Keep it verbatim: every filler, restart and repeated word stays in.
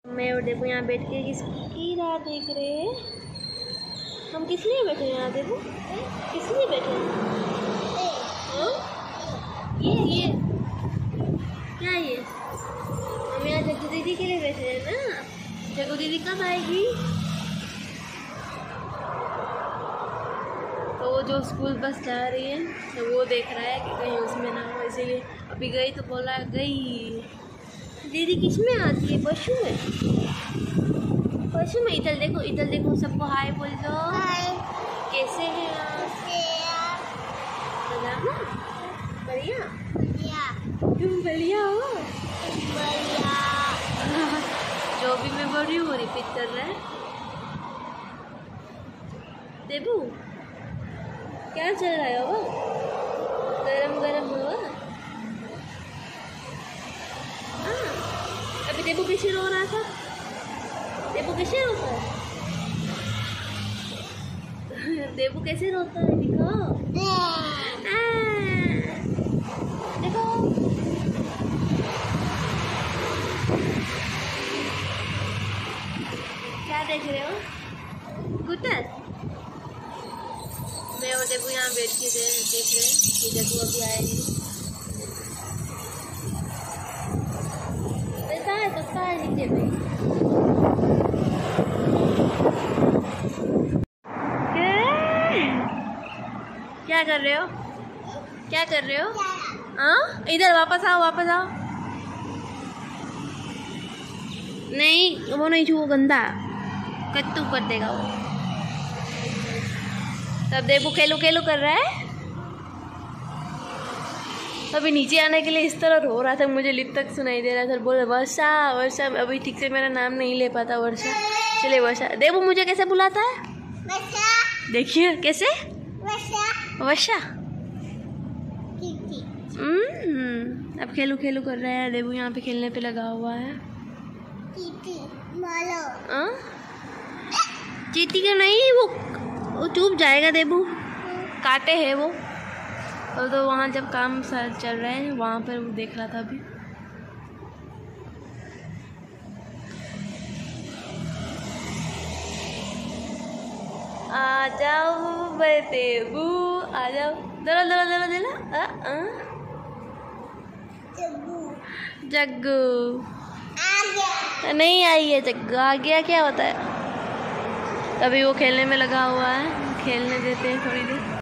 मैं और देखो यहाँ बैठ के किसकी राह देख रहे हैं। हम किस लिए बैठे हैं यहाँ देखो, किस लिए बैठे हैं? ये ये क्या ये? हम यहाँ जग्गू दीदी के लिए बैठे हैं ना। जग्गू दीदी कब आएगी? तो वो जो स्कूल बस जा रही है तो वो देख रहा है कि कहीं उसमें ना हो, इसीलिए अभी गई तो बोला गई। दीदी किस में आती है? पशु में। पशु में। इधर देखो, इधर देखो, सबको हाय बोल दो। हाय। कैसे हैं आप? बढ़िया। बढ़िया। तुम बढ़िया हो? बढ़िया। जो भी मैं बोल रही हूँ वो रिपीट कर रहा है। देबू क्या चल रहा है वो? गरम गरम हुआ। हाँ। अभी देबू कैसे रो रहा था? देबू कैसे रोता है? देबू कैसे रोता है? दिखाओ। देखो। क्या देख रहे हो? गुटर। मैं और देबू यहाँ बैठ के देख रहे हैं कि देबू अभी आएगी। कहाँ है? तो कहाँ है नीचे में? क्या कर रहे हो? क्या कर रहे हो? हाँ, इधर वापस आओ, वापस आओ। नहीं, वो नहीं छू, गंदा कत्तू कर देगा वो। तब देबू खेलू खेलू कर रहा है। अभी नीचे आने के लिए इस तरह रो रहा था, मुझे लिप तक सुनाई दे रहा था। बोल वर्षा वर्षा। अभी ठीक से मेरा नाम नहीं ले पाता। वर्षा। चले वर्षा। देबू मुझे कैसे बुलाता है? वर्षा। देखिए कैसे? वर्षा। वर्षा। हम्म। अब खेलू खेलू कर रहा है देबू। यहाँ पे खेलने पे लगा हुआ है। हाँ? चीटी का नहीं, वो वो चुप जाएगा देबू। काटे है वो। और तो वहाँ जब काम चल रहा है वहाँ पर वो देख रहा था अभी। आ जाओ देबू, आ जाओ। दला दला दला दला। जग्गू। जग्गू आ गया। नहीं आई है जग्गू। आ गया क्या होता है? तभी वो खेलने में लगा हुआ है। खेलने देते हैं थोड़ी देर।